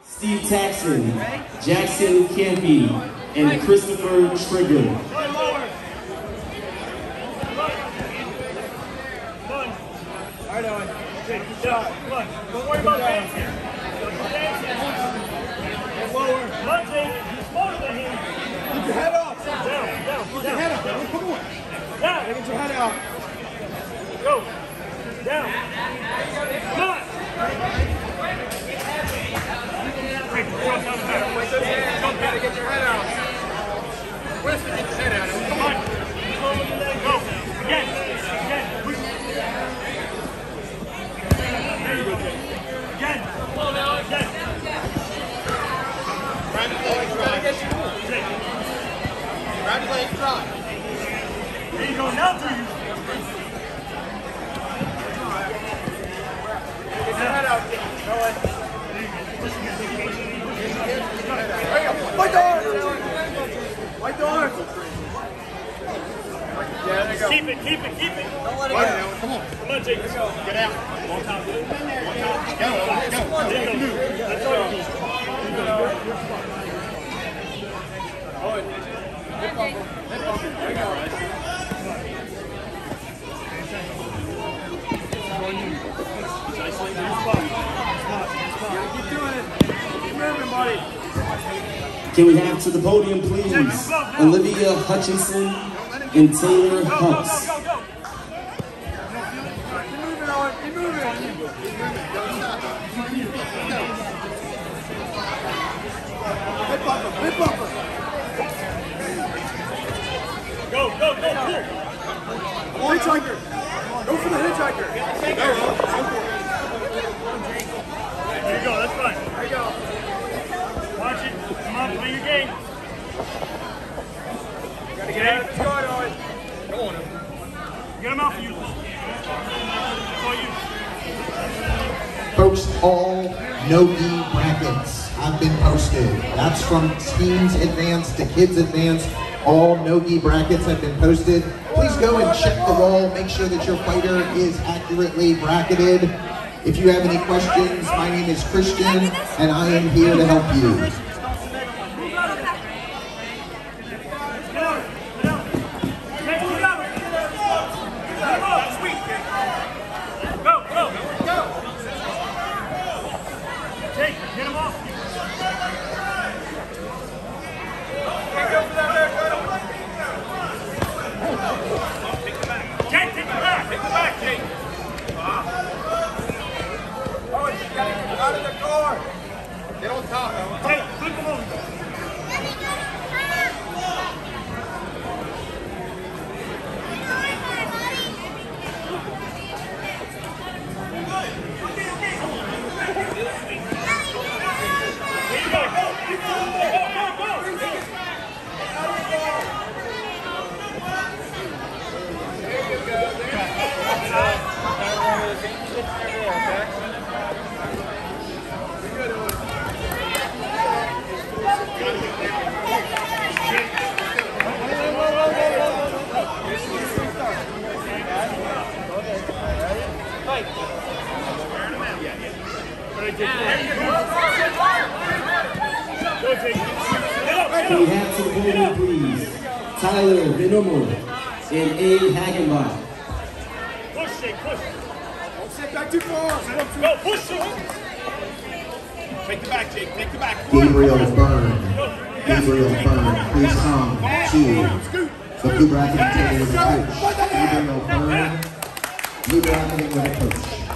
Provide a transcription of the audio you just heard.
Steve Taxon, Jackson Campy, and Christopher Trigger. Alright, Owen. Good shot. Come on. Don't worry about dancing. Get lower. Come on, Jake. You're smarter than him. Keep your head up. Down. Keep your head up. Come on. Down. Get your head out. Go. Down. Come on. Jump down. Get your head out. Where's the get your head out? Come on. Go. Again. There you go, Jake. Again. Come on now. Again. Grab your leg, try. Grab your leg, try. There you go. Now do you. Get your head out, Jake. Go ahead. There you go. White door. White door. Yeah, there you go. Keep it. Don't let it go. Come on, Jake. Get out. One time. Go. There you go. That's all you do. Owen. Hip bumper. There you go. Keep doing it. Keep moving, buddy. Can we have to the podium, please, Olivia Hutchinson and Taylor Hucks. Go. Keep moving, Owen. Keep moving. Hip bumper. Go. Hitchhiker. Go for the hitchhiker. There you go. That's fine. There you go. Watch it. Come on, play your game. Gotta get out of the guard, Owen. Come on. Get him out for you. That's all you. Folks, all Nogi brackets have been posted. That's from teens advanced to kids advanced. All Nogi brackets have been posted. Please go and check the wall. Make sure that your fighter is accurately bracketed. If you have any questions, my name is Christian, and I am here to help you. Get on top. Hey, flip him over. Can we have to the podium, please, Tyler Benomo and Abe Hagenbach. Push, Jake, push. Don't sit back too far. Go, push it. Take the back, Jake. Take the back. Gabriel Byrne, please come to the blue bracketing table with a coach. Gabriel Byrne, blue bracketing with a coach.